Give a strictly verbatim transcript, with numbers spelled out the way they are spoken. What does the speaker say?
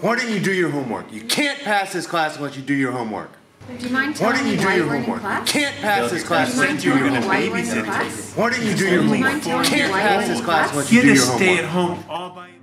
Why don't you do your homework? You can't pass this class unless you do your homework. Do you mind Why telling don't you me do why your we're in homework? You class? can't pass this class Do you mind unless you do your telling me homework. why we're in class? Why don't you do your Do you homework? mind You telling me can't why pass we're this in class class? unless you Get do a your homework. stay at home all by